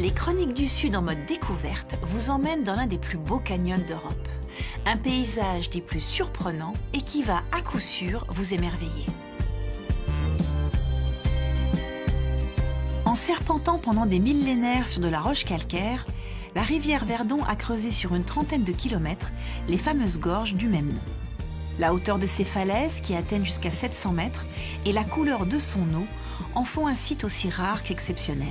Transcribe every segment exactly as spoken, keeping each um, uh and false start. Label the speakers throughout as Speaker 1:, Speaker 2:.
Speaker 1: Les Chroniques du Sud en mode découverte vous emmènent dans l'un des plus beaux canyons d'Europe. Un paysage des plus surprenants et qui va à coup sûr vous émerveiller. En serpentant pendant des millénaires sur de la roche calcaire, la rivière Verdon a creusé sur une trentaine de kilomètres les fameuses gorges du même nom. La hauteur de ses falaises, qui atteignent jusqu'à sept cents mètres, et la couleur de son eau en font un site aussi rare qu'exceptionnel.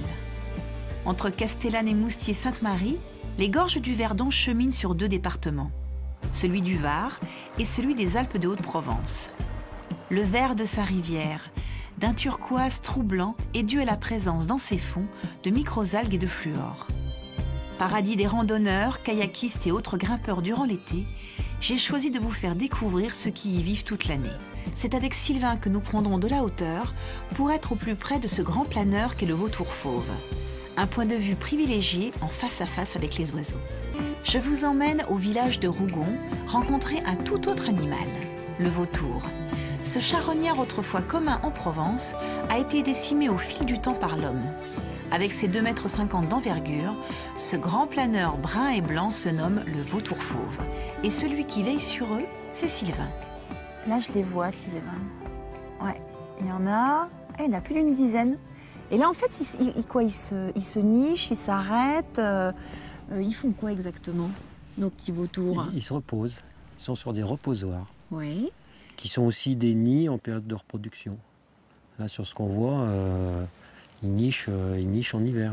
Speaker 1: Entre Castellane et Moustier-Sainte-Marie, les gorges du Verdon cheminent sur deux départements, celui du Var et celui des Alpes de Haute-Provence. Le vert de sa rivière, d'un turquoise troublant, est dû à la présence dans ses fonds de microalgues et de fluor. Paradis des randonneurs, kayakistes et autres grimpeurs durant l'été, j'ai choisi de vous faire découvrir ceux qui y vivent toute l'année. C'est avec Sylvain que nous prendrons de la hauteur pour être au plus près de ce grand planeur qu'est le vautour fauve. Un point de vue privilégié en face à face avec les oiseaux. Je vous emmène au village de Rougon rencontrer un tout autre animal, le vautour. Ce charognard autrefois commun en Provence a été décimé au fil du temps par l'homme. Avec ses deux mètres cinquante d'envergure, ce grand planeur brun et blanc se nomme le vautour fauve. Et celui qui veille sur eux, c'est Sylvain.
Speaker 2: Là, je les vois, Sylvain. Ouais, il y en a, il y en a plus d'une dizaine. Et là, en fait, ils, ils, quoi, ils, se, ils se nichent, ils s'arrêtent. Euh, euh, ils font quoi exactement, nos petits vautours?
Speaker 3: Ils, ils se reposent. Ils sont sur des reposoirs.
Speaker 2: Oui.
Speaker 3: Qui sont aussi des nids en période de reproduction. Là, sur ce qu'on voit, euh, ils, nichent, euh, ils nichent en hiver.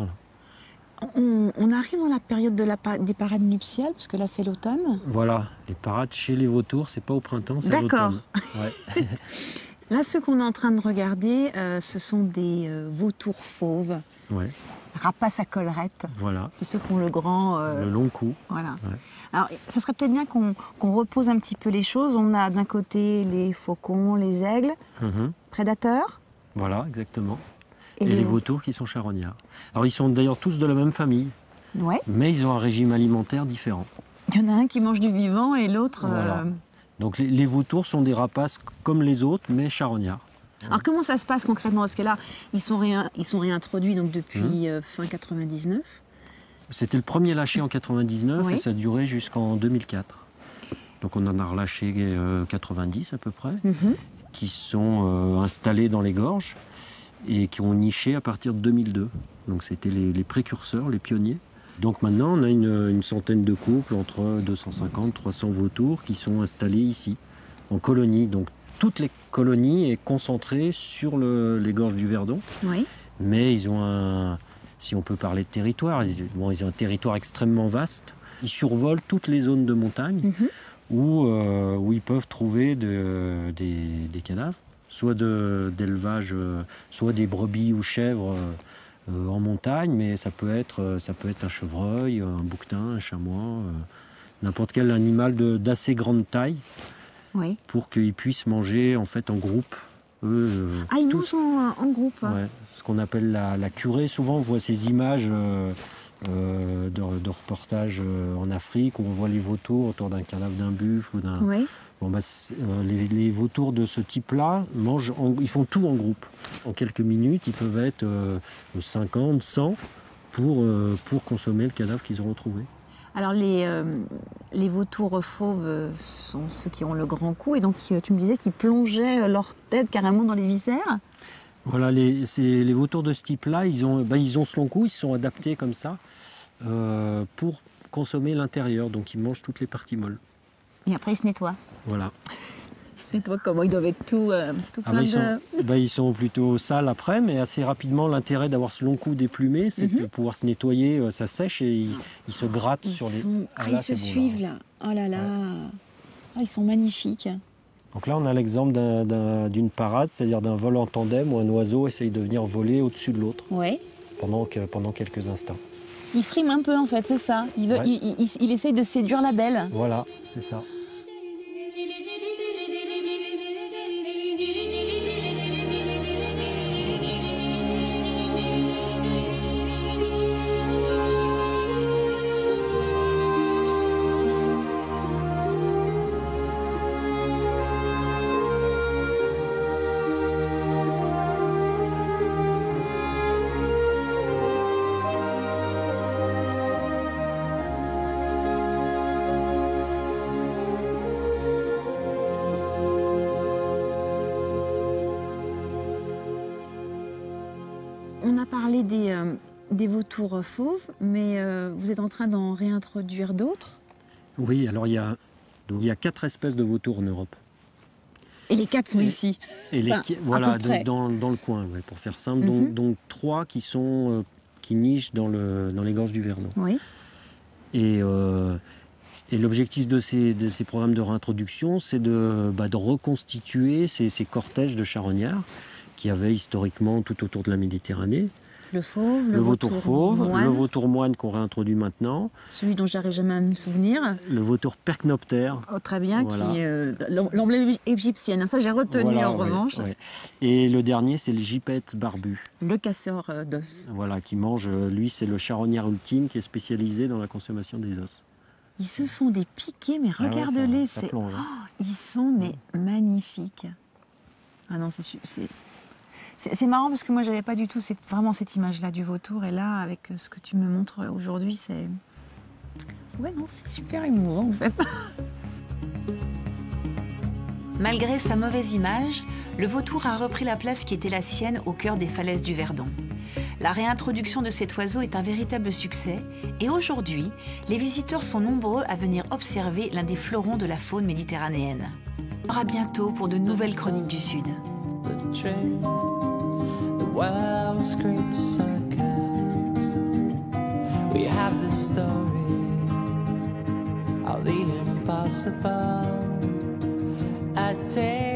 Speaker 3: Là.
Speaker 2: On, on arrive dans la période de la, des parades nuptiales, parce que là, c'est l'automne.
Speaker 3: Voilà, les parades chez les vautours, c'est pas au printemps, c'est à l'automne.
Speaker 2: D'accord. Ouais. Là, ce qu'on est en train de regarder, euh, ce sont des euh, vautours fauves,
Speaker 3: ouais.
Speaker 2: Rapaces à collerette.
Speaker 3: Voilà.
Speaker 2: C'est ceux qui ont le grand... Euh...
Speaker 3: Le long cou.
Speaker 2: Voilà.
Speaker 3: Ouais.
Speaker 2: Alors, ça serait peut-être bien qu'on qu'on repose un petit peu les choses. On a d'un côté les faucons, les aigles, mm-hmm. prédateurs.
Speaker 3: Voilà, exactement. Et, Et les... les vautours qui sont charognards. Alors, ils sont d'ailleurs tous de la même famille,
Speaker 2: ouais.
Speaker 3: mais ils ont un régime alimentaire différent.
Speaker 2: Il y en a un qui mange du vivant et l'autre...
Speaker 3: Voilà.
Speaker 2: Euh...
Speaker 3: Donc les, les vautours sont des rapaces comme les autres, mais charognards.
Speaker 2: Alors comment ça se passe concrètement? Parce que là, ils sont, réin, ils sont réintroduits donc, depuis mmh. euh, fin quatre-vingt-dix-neuf.
Speaker 3: C'était le premier lâché en quatre-vingt-dix-neuf oui. et ça a duré jusqu'en deux mille quatre. Donc on en a relâché euh, quatre-vingt-dix à peu près, mmh. qui sont euh, installés dans les gorges et qui ont niché à partir de deux mille deux. Donc c'était les, les précurseurs, les pionniers. Donc maintenant, on a une, une centaine de couples, entre deux cent cinquante et trois cents vautours qui sont installés ici, en colonie. Donc toutes les colonies est concentrées sur le, les gorges du Verdon.
Speaker 2: Oui.
Speaker 3: Mais ils ont un, si on peut parler de territoire, bon, ils ont un territoire extrêmement vaste. Ils survolent toutes les zones de montagne mm-hmm. où, euh, où ils peuvent trouver de, des, des cadavres, soit de, d'élevage, soit des brebis ou chèvres, Euh, en montagne, mais ça peut être, euh, ça peut être un chevreuil, un bouquetin, un chamois, euh, n'importe quel animal de, d'assez grande taille
Speaker 2: oui.
Speaker 3: pour qu'ils puissent manger en fait en groupe. Eux, euh,
Speaker 2: ah, ils
Speaker 3: tous.
Speaker 2: mangent en, en groupe
Speaker 3: ouais, ce qu'on appelle la, la curée. Souvent, on voit ces images euh, euh, de, de reportages euh, en Afrique où on voit les vautours autour d'un cadavre d'un buffle ou d'un...
Speaker 2: Oui.
Speaker 3: Bon, bah, euh, les, les vautours de ce type-là, mangent en, ils font tout en groupe. En quelques minutes, ils peuvent être euh, cinquante, cent pour, euh, pour consommer le cadavre qu'ils ont retrouvé.
Speaker 2: Alors les, euh, les vautours fauves, ce sont ceux qui ont le grand cou, et donc tu me disais qu'ils plongeaient leur tête carrément dans les viscères.
Speaker 3: Voilà, les, c'est, les vautours de ce type-là, ils ont, bah, ils ont ce long cou, ils se sont adaptés comme ça euh, pour consommer l'intérieur, donc ils mangent toutes les parties molles.
Speaker 2: Et après, ils se nettoient.
Speaker 3: Voilà.
Speaker 2: Ils se nettoient comment? Ils doivent être tout, euh, tout
Speaker 3: ah
Speaker 2: plein
Speaker 3: bah, ils,
Speaker 2: de...
Speaker 3: sont, bah, ils sont plutôt sales après, mais assez rapidement, l'intérêt d'avoir ce long cou déplumé, c'est mm-hmm. de pouvoir se nettoyer, euh, ça sèche et ils, ils se grattent
Speaker 2: ils
Speaker 3: sur
Speaker 2: sont...
Speaker 3: les...
Speaker 2: Ah, ah là, ils se suivent là. là. Oh là là. Ouais. Ah, ils sont magnifiques.
Speaker 3: Donc là, on a l'exemple d'un, d'un, d'une parade, c'est-à-dire d'un vol en tandem où un oiseau essaye de venir voler au-dessus de l'autre
Speaker 2: ouais.
Speaker 3: pendant, que, pendant quelques instants.
Speaker 2: Il frime un peu en fait, c'est ça. Il, veut, ouais. il, il, il essaye de séduire la belle.
Speaker 3: Voilà, c'est ça.
Speaker 2: parlé des, euh, des vautours fauves, mais euh, vous êtes en train d'en réintroduire d'autres?
Speaker 3: Oui, alors il y a, donc, il y a quatre espèces de vautours en Europe.
Speaker 2: Et les quatre sont
Speaker 3: et,
Speaker 2: ici.
Speaker 3: Et les,
Speaker 2: enfin,
Speaker 3: voilà, donc, dans, dans le coin, ouais, pour faire simple.
Speaker 2: Mm-hmm.
Speaker 3: Donc, donc trois qui sont euh, qui nichent dans, le, dans les gorges du Verdon.
Speaker 2: Oui.
Speaker 3: Et, euh, et l'objectif de ces, de ces programmes de réintroduction, c'est de, bah, de reconstituer ces, ces cortèges de charognards qui avaient historiquement tout autour de la Méditerranée.
Speaker 2: Le fauve, le,
Speaker 3: le vautour, vautour fauve,
Speaker 2: moine,
Speaker 3: le vautour moine qu'on réintroduit maintenant.
Speaker 2: Celui dont j'arrive jamais à me souvenir.
Speaker 3: Le vautour percnoptère.
Speaker 2: Oh, très bien,
Speaker 3: voilà.
Speaker 2: Qui est euh, l'emblème égyptienne. Ça, j'ai retenu
Speaker 3: voilà,
Speaker 2: en
Speaker 3: ouais,
Speaker 2: revanche.
Speaker 3: Ouais. Et le dernier, c'est le gypaète barbu.
Speaker 2: Le casseur euh, d'os.
Speaker 3: Voilà, qui mange, lui, c'est le charognard ultime qui est spécialisé dans la consommation des os.
Speaker 2: Ils se font des piquets, mais
Speaker 3: ah
Speaker 2: regarde-les.
Speaker 3: Ouais,
Speaker 2: c'est...
Speaker 3: plonge, hein.
Speaker 2: oh, ils sont mais magnifiques. Ah non, c'est... c'est... C'est marrant parce que moi, j'avais pas du tout cette, vraiment cette image-là du vautour. Et là, avec ce que tu me montres aujourd'hui, c'est... Ouais, non, c'est super émouvant, en fait.
Speaker 1: Malgré sa mauvaise image, le vautour a repris la place qui était la sienne au cœur des falaises du Verdon. La réintroduction de cet oiseau est un véritable succès. Et aujourd'hui, les visiteurs sont nombreux à venir observer l'un des fleurons de la faune méditerranéenne. À bientôt pour de nouvelles chroniques du Sud.
Speaker 4: Wild screech circus. We have the story of the impossible. A tale